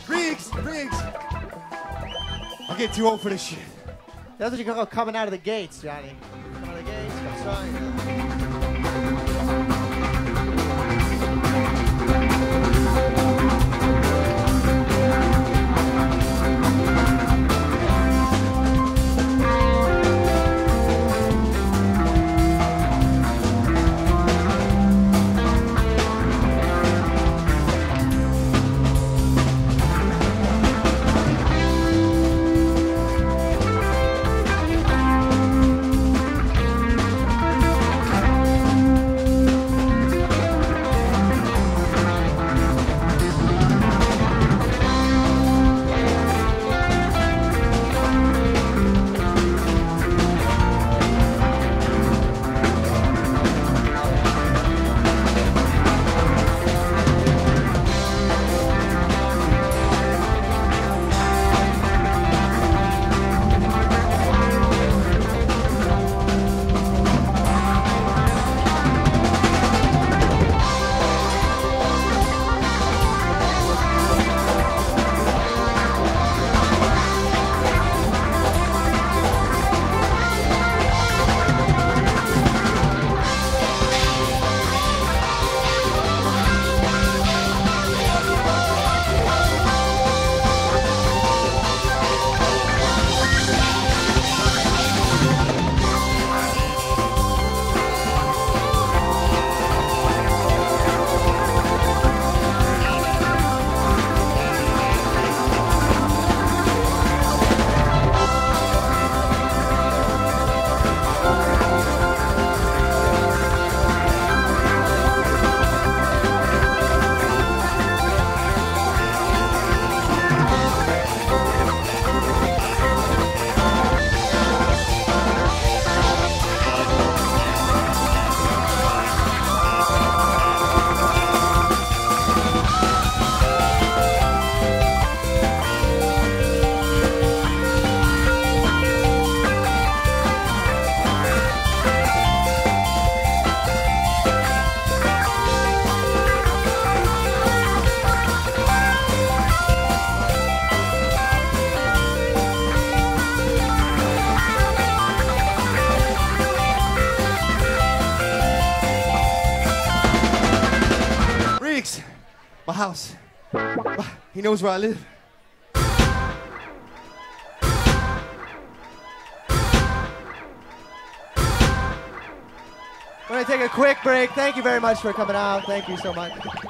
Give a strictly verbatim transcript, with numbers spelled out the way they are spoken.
Riggs, Riggs. I'm getting too old for this shit. That's what you call coming out of the gates, Johnny. Coming out of the gates, I'm sorry. My house. He knows where I live. We're going to take a quick break. Thank you very much for coming out. Thank you so much.